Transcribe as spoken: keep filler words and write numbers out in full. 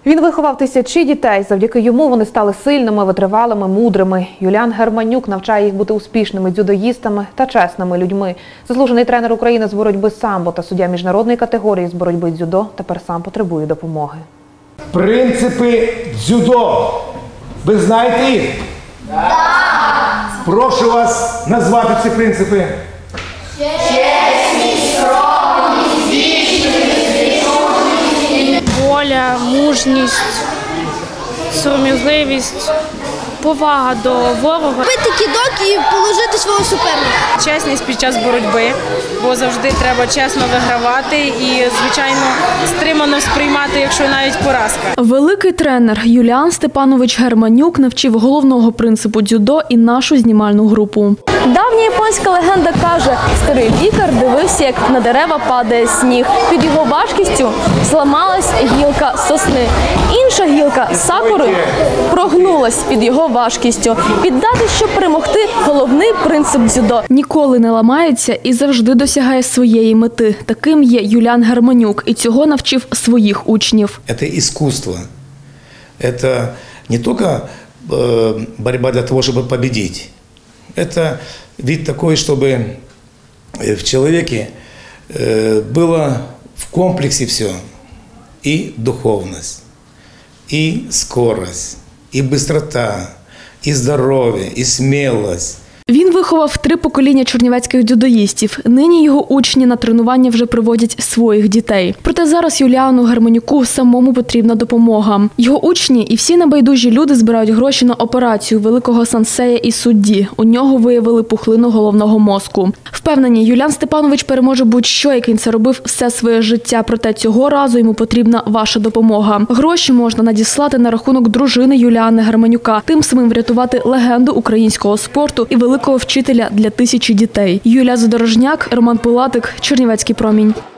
Він виховав тисячі дітей. Завдяки йому вони стали сильними, витривалими, мудрими. Юліан Германюк навчає їх бути успішними дзюдоїстами та чесними людьми. Заслужений тренер України з боротьби самбо та суддя міжнародної категорії з боротьби дзюдо тепер сам потребує допомоги. Принципи дзюдо. Ви знаєте їх? Так! Прошу вас назвати ці принципи. Чесність, скромність, вічність, рішучість. Воля, мужність, сором'язливість, повага до ворога. Бити кидок і положити свого суперника. Чесність під час боротьби, бо завжди треба чесно вигравати і, звичайно, стримано сприймати, якщо навіть поразка. Великий тренер Юліан Степанович Германюк навчив головного принципу дзюдо і нашу знімальну групу. Давня японська легенда каже, старий лікар дивився, як на дерева падає сніг. Під його важкістю зламалась гілка сосни. Інша гілка сакури прогнулась під його важкістю. Піддати, щоб перемогти, головний принцип дзюдо. Ніколи не ламається і завжди досягає своєї мети. Таким є Юліан Германюк і цього навчив своїх учнів. Це іскусство. Це не тільки боротьба для того, щоб победити. Это вид такой, чтобы в человеке было в комплексе все. И духовность, и скорость, и быстрота, и здоровье, и смелость. Він виховав три покоління чернівецьких дзюдоїстів. Нині його учні на тренування вже приводять своїх дітей. Проте зараз Юліану Германюку самому потрібна допомога. Його учні і всі небайдужі люди збирають гроші на операцію великого сенсея і судді. У нього виявили пухлину головного мозку. Впевнені, Юліан Степанович переможе будь-що, як він це робив все своє життя. Проте цього разу йому потрібна ваша допомога. Гроші можна надіслати на рахунок дружини Юліана Германюка, тим самим врятувати легенду українського спорту і великого вчителя для тисячі дітей. Юлія Задорожняк, Роман Пилатик, Чернівецький промінь.